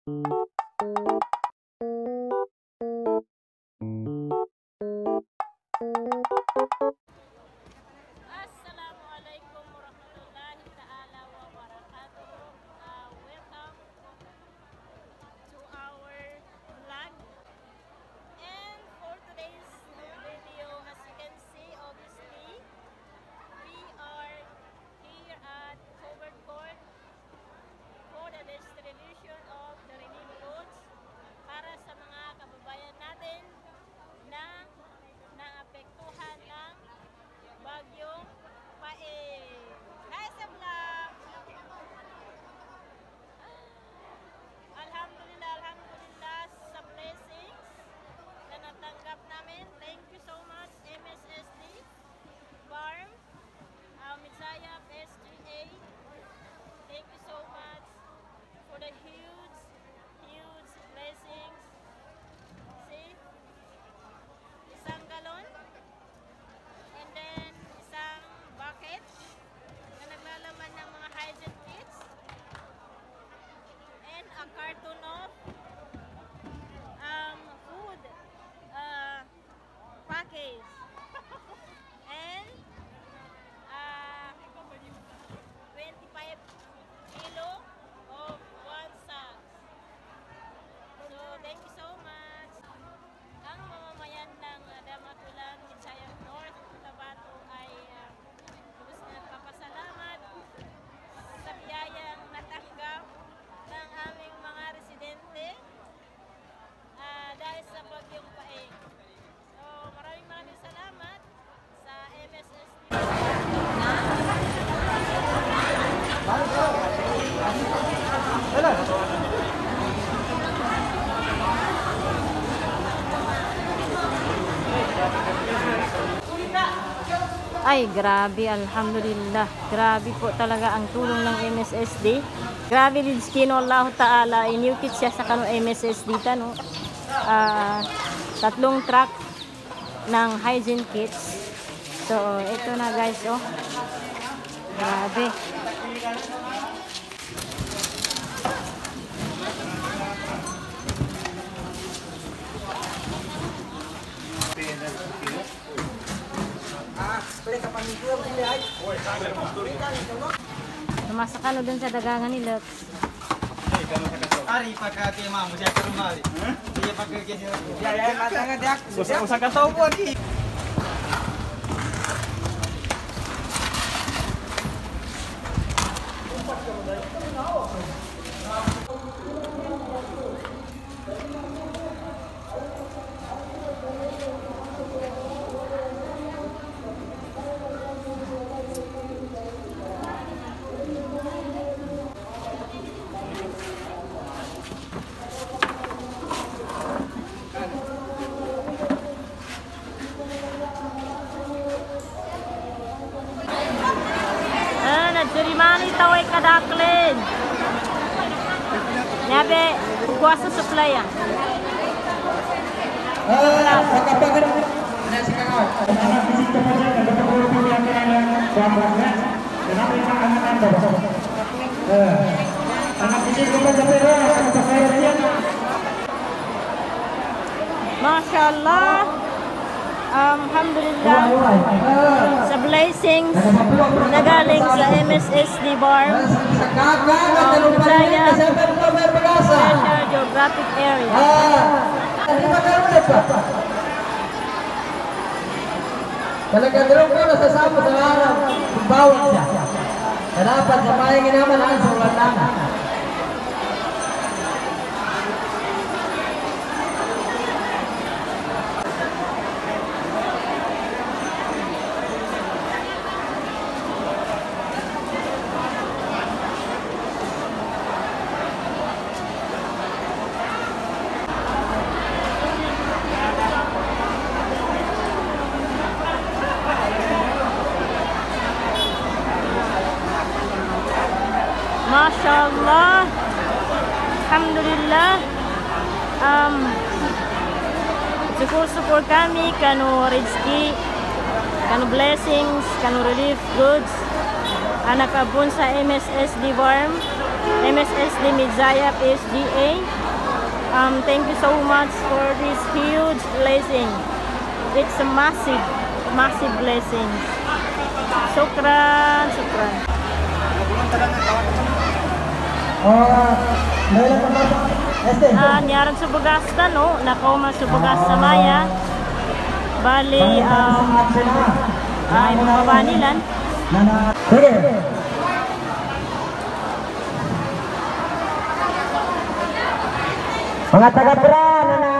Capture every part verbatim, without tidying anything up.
Assalamualaikum warahmatullahi ta'ala wabarakatuh. Uh, welcome to our vlog. And for today's video, as you can see, obviously, we are here at Covered Court for the distribution of the relief goods para sa mga kababayan natin na naapektuhan ng bagyong Pae. Hi sa vlog! Alhamdulillah, alhamdulillah sa blessings na natanggap namin. Thank you so much M S S D Farm, uh, Mitsayap S G A. Thank you so much for the huge, huge blessings. See? Isang galon. And then, isang bucket na naglalaman ng mga hygiene kits. And a carton of um, food uh, package. And uh, twenty-five kilo of one sack. So, thank you so much. Ang mamamayan ng uh, Damatulan, Mitsayap North, Cotabato ay uh, lubos na nagpapasalamat sa biyayang natanggap ng aming mga residente uh, dahil sa bagyong Pae. So, maraming maraming salamat sa M S S D. Ay, grabe, alhamdulillah. Grabe po talaga ang tulong ng M S S D. Grabe din skino Allah Ta'ala. Inyukit siya sa kanong M S S D tano. Uh, tatlong truck ng hygiene kits. So, ito na guys, oh. Grabe. Lumasa ka no dun sa dagangan ni Lux. Ari pagkati mamu siya ka rumali. Siya pagkati niya. Ya ya katanga dak. Usa ka tao po di. Surimani taway kadaklin. Nabe, kuasa supply ya. Ah, pagkapagan na si Kangawat. Anak fisik kepada dapat berhubung yang yang gambarnya. Kenapa ini anak anda? Eh, anak fisik kepada dapat berhubung. Masya Allah. Alhamdulillah sa blessings na galing sa M S S D Farm ng Mitsayap Special Geographic Area. Talagang doon ko nasasama sa araw, bawat siya. Dapat sa mahingin naman ang sulatan. Masya Allah. Alhamdulillah. Um, syukur-syukur kami kanu rezeki, kanu blessings, kanu relief goods anak abun sa M S S D Farm M S S D Midzayap S G A. Um, thank you so much for this huge blessing. It's a massive, massive blessing. Sukran, sukran. Ah, niyaran sa Bugasta, no? Nakoma sa Bugasta Maya. Bali, um, ay mga banilan. Sige. Mga taga-pra, nana.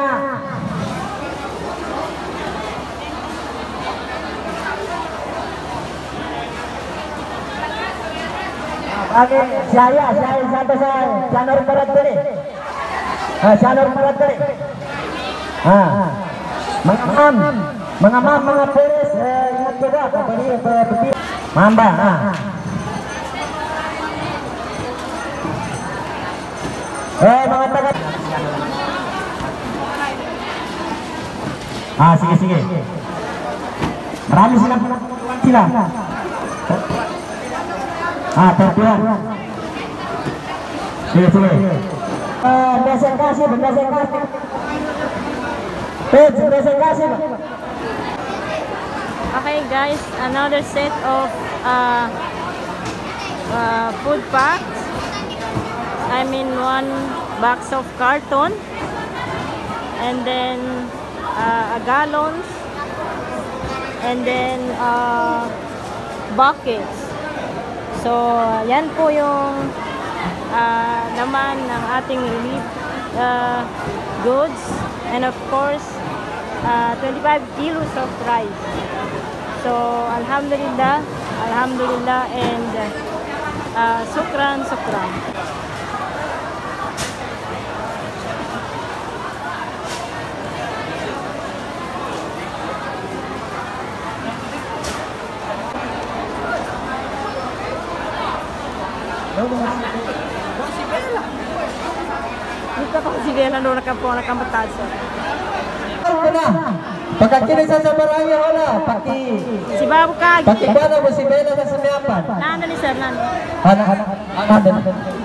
Oke, saya, saya sampai saya, Janur Barat tadi. Ah, Janur Barat tadi. Ah, mengamam, mengamam, mga polis, ingat juga, beri beri, mamba. Ah. Eh, mga taga. Ah, sige, sige. Marami silang sila. Ah, tertuan. Sige, sige. Eh, besok kasih, besok kasih. Page, besok kasih. Okay guys, another set of uh, uh, food packs. I mean one box of carton. And then uh, a gallons. And then uh, buckets. So, yan po yung uh, laman ng ating relief uh, goods. And of course, uh, twenty-five kilos of rice. So, alhamdulillah, alhamdulillah, and uh, sukran, sukran. Dito pa si Bella doon nakampo nakamatasa. Pagkat kini sa barangay wala, pati Si Babu Kagi. pati bala mo si Bella sa samiapan. Nanda ni Sir Nando. Anak anak anak.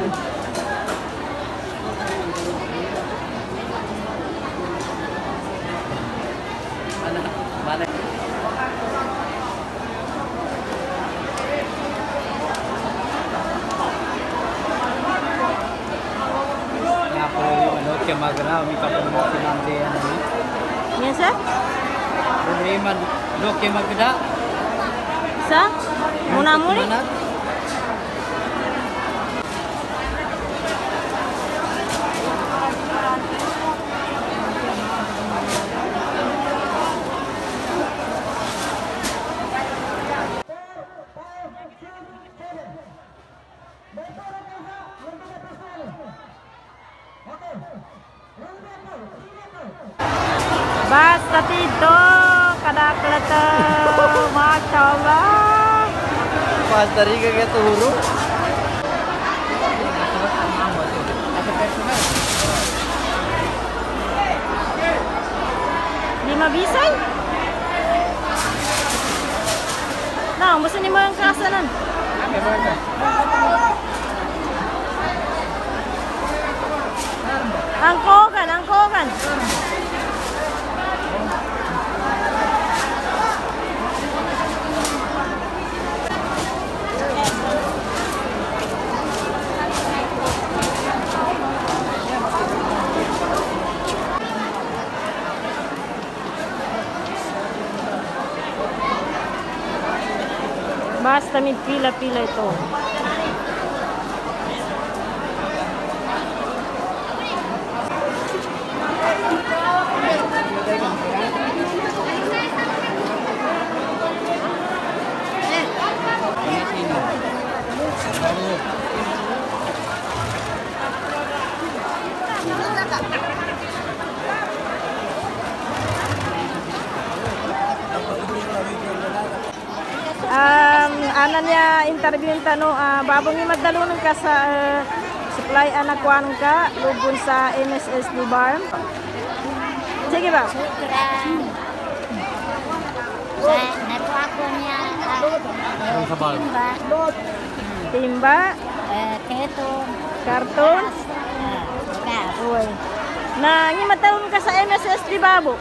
Magana, may kapag-mga pinandihan namin. Yan, sir? Problema, Loke Magda. Sa? Muna muli? Basta dito, kadaklata, Masya Allah. Pas dari kayak tuhuru. Lima bisay? Nah, mesti ni mo yung kasanan. Angkokan, angkokan. Basta may pila-pila ito. Um, ana niya interview yung tanong, uh, babong yung magdalunan ka sa uh, supply anak kuan ka, lubon sa M S S D Barm. Sige ba? Sukran. Nato ako niya timba. Timba. Eh, keton. Karton? Gas. Uy. Na, ngi matawon ka sa M S S di babo.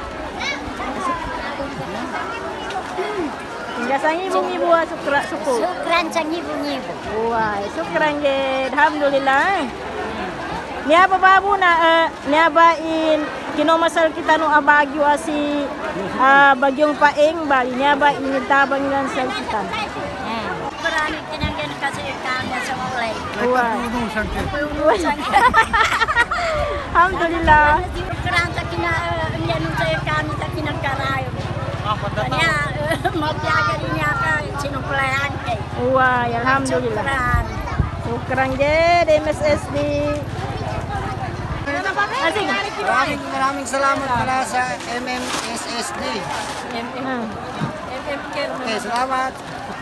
Hingga sa ngibong-ibo sukra suko. Sukran sa ngibo-ngibo. Uy, sukran gid. Alhamdulillah. Niya ba babo na uh, niya ba in kinomasal kita no abagyo si uh, bagyong paeng ba niya ba initabang lan sa kita. Marami tinanggan kasi kanya sa mulay. Uy. Alhamdulillah. Sukran sa kina yan sa kanya sa kinagkarayo. Kanya magyaga din niya ka sinuplayan kay. Uy, alhamdulillah. Sukran. Sukran gid M S S D. Asing. Maraming maraming salamat pala sa M M S S D. Ah. Okay, salamat.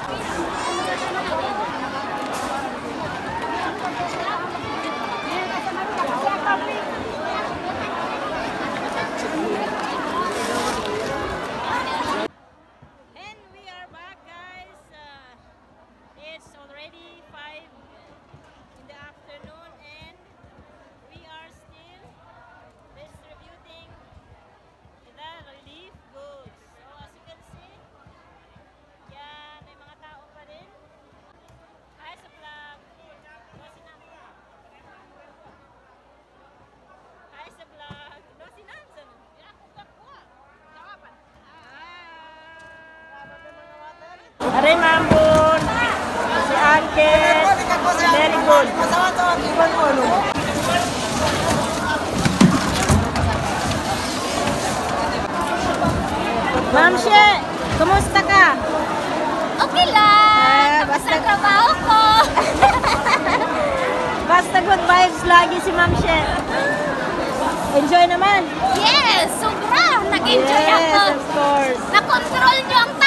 And we are back, guys. Uh, it's already five in the afternoon, and we are still distributing the relief goods. So as you can see, yan, may mga tao pa rin. Hi sa vlog. Hi sa vlog. No, sinansan. Aray Mambon, si Angket, very good. Ma'am She, kumusta ka? Okay lang. Eh, Tapos basta- ang trabaho ko. Basta good vibes lagi si Ma'am She. Enjoy naman. Yes, sobrang nag-enjoy ako. Yes, of course. Nakontrol niyo ang